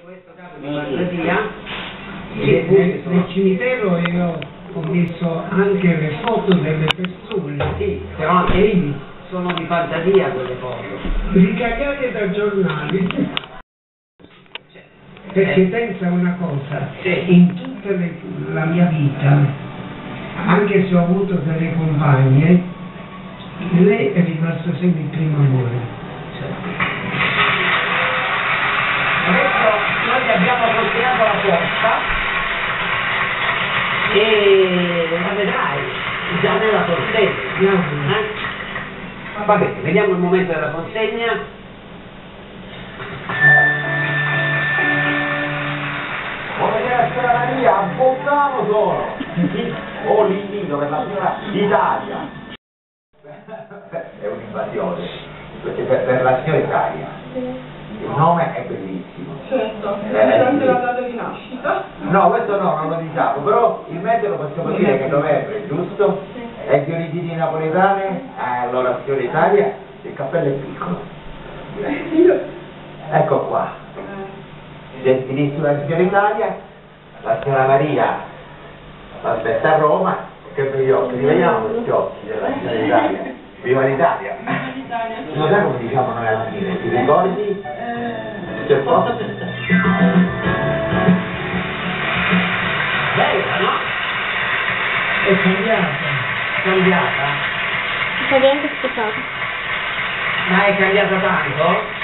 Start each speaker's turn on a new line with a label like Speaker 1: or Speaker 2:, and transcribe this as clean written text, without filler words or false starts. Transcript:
Speaker 1: questo caso di fantasia.
Speaker 2: Nel cimitero io ho messo anche le foto delle persone.
Speaker 1: Sì, però anche lì sono di fantasia quelle foto.
Speaker 2: Ricagliate da giornali. Perché pensa una cosa, in tutta la mia vita, anche se ho avuto delle compagne, lei è rimasto sempre il primo amore.
Speaker 1: Adesso noi abbiamo consegnato la posta e la vedrai già nella consegna. Va bene, vediamo il momento della consegna.
Speaker 3: La Maria, a Bolzano sono! O lì dove la signora d'Italia! È un'invasione per la signora Italia. Il nome è bellissimo.
Speaker 4: Certo, durante la data di nascita.
Speaker 3: No, questo no, non lo diciamo, però il mese lo possiamo dire che è novembre, giusto? E di origini napoletane, allora signora Italia, il cappello è piccolo. Ecco qua. Gentilissima signora Italia. La signora Maria aspetta a Roma, che per gli occhi, rivediamo questi occhi della signora Italia. Viva l'Italia! Non sai come diciamo noi alla fine, ti ricordi? C'è posto?
Speaker 1: Bella, no?
Speaker 2: È cambiata.
Speaker 1: Cambiata?
Speaker 5: Sta anche sposato.
Speaker 1: Ma è cambiata tanto?